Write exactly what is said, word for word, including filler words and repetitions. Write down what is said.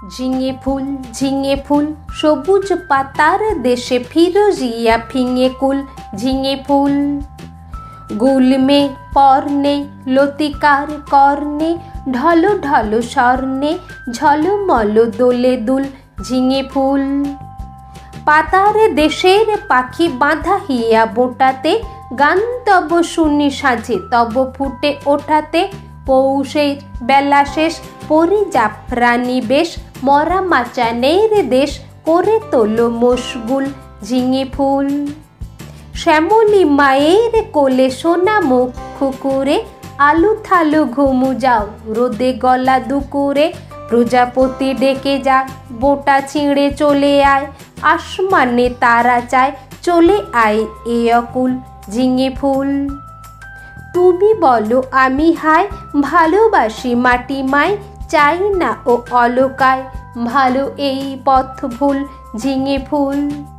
ঝিঙে ফুল ঝিঙে ফুল সবুজ পাতার দেশে ফিরোজিয়া ফিঙে কুল ঝিঙে ফুল গুলমে পর্ণে লতিকার কর্ণে ঢলো ঢলো স্বর্ণে ঝলমল দোলে দুল ঝিঙে ফুল পাতার দেশের পাখি বাঁধা হিয়া বোটাতে গান তব শুনি সাজে তব ফুটে ওঠাতে পৌষের বেলা শেষ পরি জাফরানি বেশ মরা মাচানের দেশ করে তোলো মশগুল ঝিঙে ফুল শ্যামলী মায়ের কোলে সোনা মুখ খুকুরে আলু থালু ঘুমু যাও রোদে গলা দুকুরে প্রজাপতি ডেকে যা বোটা ছিঁড়ে চলে আয় আসমানে তারা চায় চলে আয় এ অকুল ঝিঙে ফুল তুমি বলো আমি হায় ভালোবাসি মাটি মায় চাই না ও অলকায় ভালো এই পথ ভুল ঝিঙে ফুল।